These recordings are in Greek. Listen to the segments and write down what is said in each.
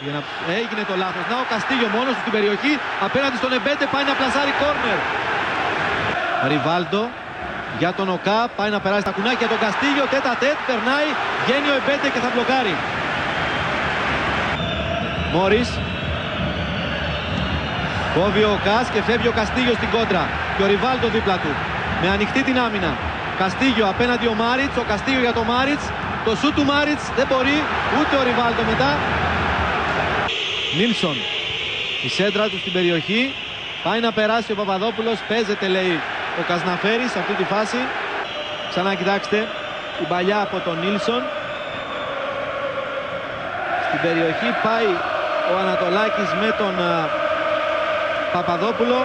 Έγινε το λάθος. Να ο Καστίγιο μόνος του στην περιοχή. Απέναντι στον Εμπέντε πάει να πλασάρει κόρνερ. Ριβάλντο για τον Οκά. Πάει να περάσει τα κουνάκια τον Καστίγιο. Τέτα τέτ. Περνάει. Βγαίνει ο Εμπέντε και θα μπλοκάρει. Μόρις. Κόβει ο Οκάς και φεύγει ο Καστίγιο στην κόντρα. Και ο Ριβάλντο δίπλα του. Με ανοιχτή την άμυνα. Καστίγιο απέναντι ο Μάριτς. Ο Καστίγιο για τον Μάριτς. Το σούτ του Μάριτς δεν μπορεί. Ούτε ο Ριβάλντο μετά. Νίλσον. Η σέντρα του στην περιοχή. Πάει να περάσει ο Παπαδόπουλος. Παίζεται, λέει ο Κασναφέρης σε αυτή τη φάση. Ξανά κοιτάξτε την παλιά από τον Νίλσον. Στην περιοχή πάει ο Ανατολάκης με τον Παπαδόπουλο.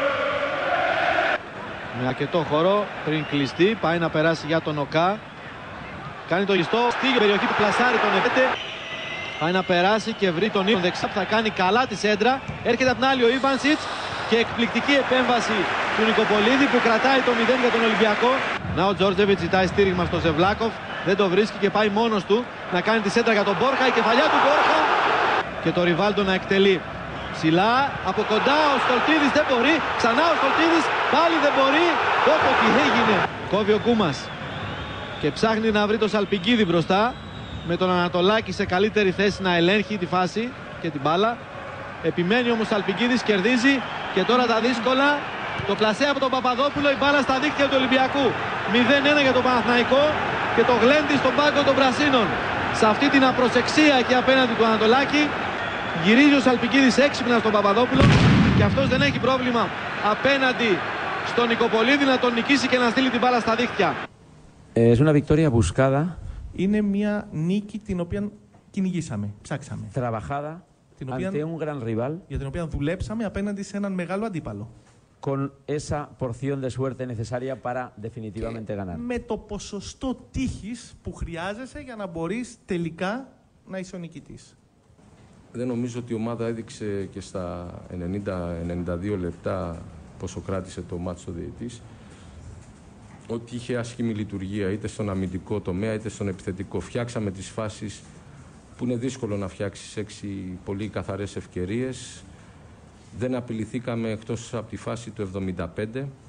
Με αρκετό χώρο πριν κλειστεί. Πάει να περάσει για τον Οκά. Κάνει το γιστό. Στη περιοχή του πλασάρει τον Εμπέντε. Πάει να περάσει και βρει τον Νίλσον δεξιά που θα κάνει καλά τη σέντρα. Έρχεται απ' την άλλη ο Ιβάνσιτς και εκπληκτική επέμβαση του Νικοπολίδη που κρατάει το 0 για τον Ολυμπιακό. Να ο Τζόρτζεβιτς ζητάει στήριγμα στο Ζεβλάκοφ. Δεν το βρίσκει και πάει μόνος του να κάνει τη σέντρα για τον Μπόρχα. Η κεφαλιά του Μπόρχα και το Ριβάλντο να εκτελεί. Ψηλά, από κοντά ο Στολτίδης δεν μπορεί. Ξανά ο Στολτίδης, πάλι δεν μπορεί. Όπω τι έγινε. Κόβει ο Κούμας και ψάχνει να βρει το Σαλπικίδη μπροστά. Με τον Ανατολάκη σε καλύτερη θέση να ελέγχει τη φάση και την μπάλα. Επιμένει όμως ο Σαλπικίδης, κερδίζει και τώρα τα δύσκολα. Το πλασέ από τον Παπαδόπουλο, η μπάλα στα δίκτυα του Ολυμπιακού. 0-1 για τον Παναθηναϊκό και το γλέντι στον πάγκο των Πρασίνων. Σε αυτή την απροσεξία και απέναντι του Ανατολάκη. Γυρίζει ο Σαλπικίδης έξυπνα στον Παπαδόπουλο και αυτός δεν έχει πρόβλημα απέναντι στον Νικοπολίδη να τον νικήσει και να στείλει την μπάλα στα δίκτυα. Es una victoria buscada. Είναι μια νίκη την οποία κυνηγήσαμε, ψάξαμε. Trabajada ante un gran rival. Για την οποία δουλέψαμε απέναντι σε έναν μεγάλο αντίπαλο. Con esa porción de suerte necesaria para definitivamente ganar. Με το ποσοστό τύχης που χρειάζεσαι για να μπορείς τελικά να είσαι ο νικητής. Δεν νομίζω ότι η ομάδα έδειξε και στα 90-92 λεπτά πόσο κράτησε το μάτσο ο διαιτητής. Ότι είχε άσχημη λειτουργία είτε στον αμυντικό τομέα είτε στον επιθετικό. Φτιάξαμε τις φάσεις που είναι δύσκολο να φτιάξεις 6 πολύ καθαρές ευκαιρίες. Δεν απειληθήκαμε εκτός από τη φάση του 75.